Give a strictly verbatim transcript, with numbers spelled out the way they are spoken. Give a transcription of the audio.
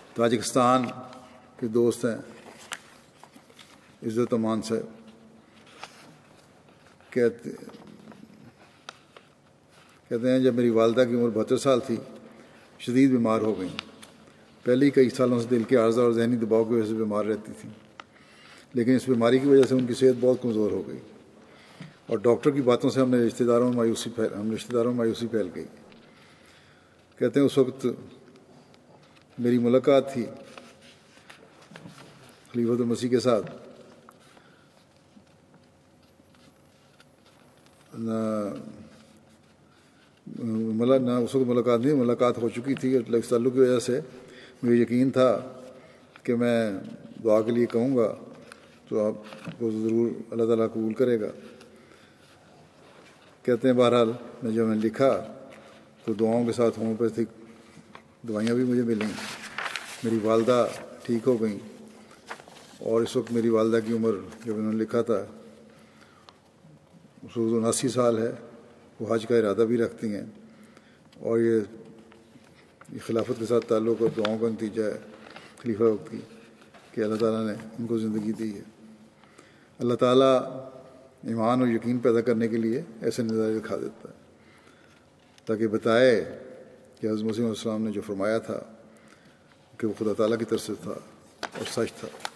Tajikistan کے دوست ہیں عزت امان صاحب، کہتے کہتے ہیں جب میری والدہ کی عمر بہتر سال تھی شدید بیمار ہو گئیں۔ پہلے ہی کئی سالوں سے دل کے عارضہ اور ذہنی دباؤ کی وجہ سے بیمار رہتی تھیں، لیکن اس بیماری کی وجہ سے ان کی صحت بہت کمزور ہو گئی اور ڈاکٹر کی باتوں سے ہم نے رشتہ داروں میں مایوسی پھیل ہم رشتہ داروں میں مایوسی پھیل گئی۔ کہتے ہیں اس وقت میری ملاقات تھی خلیفۃ المسیح کے ساتھ، نہ ملا نہ اس وقت ملاقات نہیں ملاقات ہو چکی تھی، اور اس تعلق کی وجہ سے مجھے یقین تھا کہ میں دعا کے لیے کہوں گا تو آپ کو ضرور اللہ تعالیٰ قبول کرے گا۔ کہتے ہیں بہرحال میں جب میں نے لکھا تو دعاؤں کے ساتھ ہومیوپیتھک دوائیاں بھی مجھے ملیں، میری والدہ ٹھیک ہو گئیں، اور اس وقت میری والدہ کی عمر جب انہوں نے لکھا تھا اس وقت اناسی سال ہے۔ وہ حج کا ارادہ بھی رکھتی ہیں، اور یہ خلافت کے ساتھ تعلق اور دعاؤں کا نتیجہ ہے خلیفہ وقت کی کہ اللہ تعالیٰ نے ان کو زندگی دی ہے۔ اللہ تعالیٰ ایمان اور یقین پیدا کرنے کے لیے ایسے نظارے دکھا دیتا ہے تاکہ بتائے کہ حضرت مسیح علیہ السلام نے جو فرمایا تھا کہ وہ خدا تعالیٰ کی طرف سے تھا اور سچ تھا۔